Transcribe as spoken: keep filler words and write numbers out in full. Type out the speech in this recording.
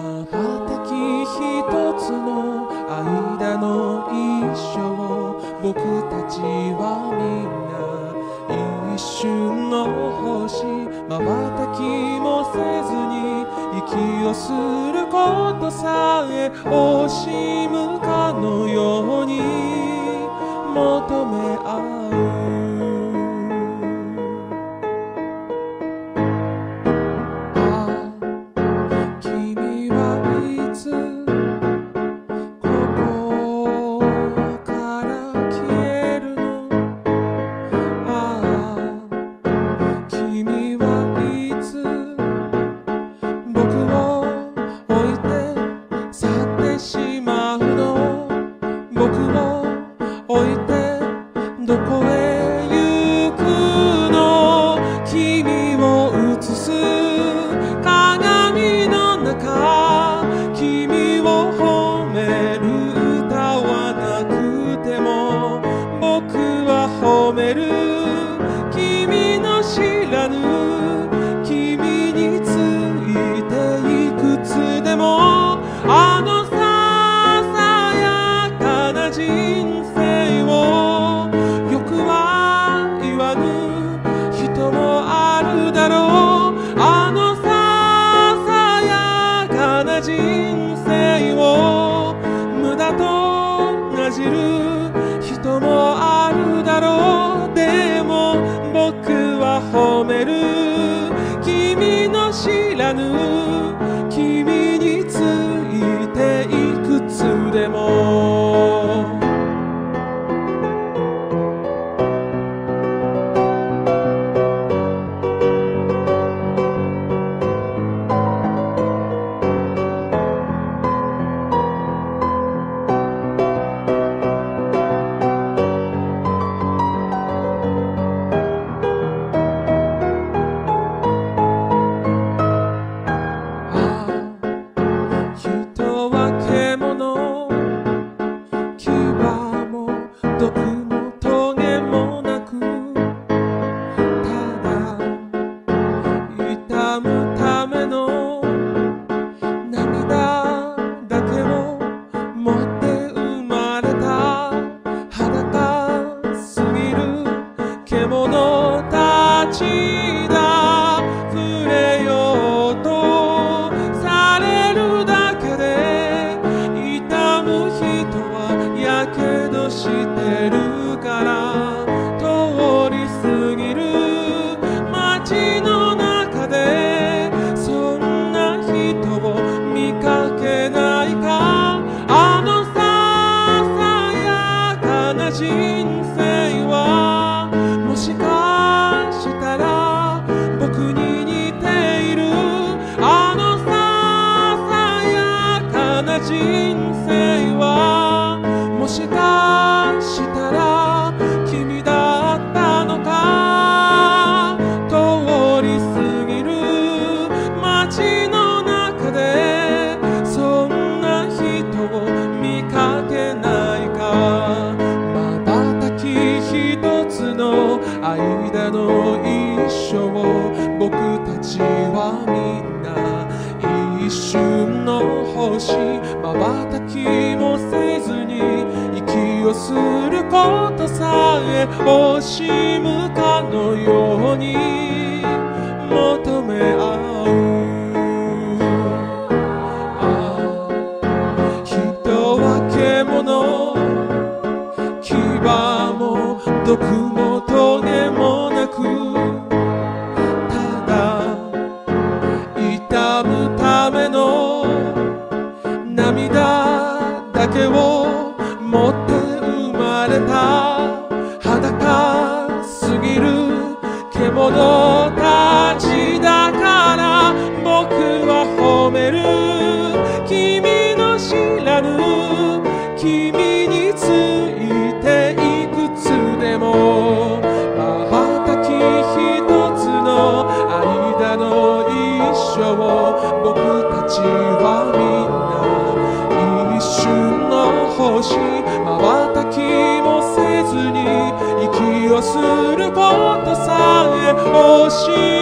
ばたきひとつの間の一生、僕たちはみんな一瞬の星、まばたきもせずに息をすることさえ惜しむかのように求め合う。置いてどこへ行くの？君を映す鏡の中、君を褒める歌はなくても僕は褒める。君の知らぬ君についていくつでも、あのささやかな人生人生を無駄となじる人もあるだろう。でも僕は褒める。君の知らぬ君についていくつでも。毒もトゲもなく、ただ痛むための涙だけを持って生まれた裸すぎる獣たちだ。触れようとされるだけで痛む人はやけどしてるから、通り過ぎる街の中でそんな人を見かけないか。あのささやかな人生はもしかしたら僕に似ている。あのささやかな人生はもしかしたら君だったのか。通り過ぎる街の中でそんな人を見かけないか。まばたきひとつの間の一生、僕たちはみんな一瞬の星、まばたきもせずに息をすることさえ惜しむかのように求め合う。人は獣、牙も毒もトゲもなく、ただ痛むための涙だけを持って生まれた裸すぎる獣たちだから、僕は褒める。君の知らぬ君についていくつでも、まばたきひとつの間の一生、僕たちはみんな一瞬の星、まばたきもせずに息をすることさえ惜しい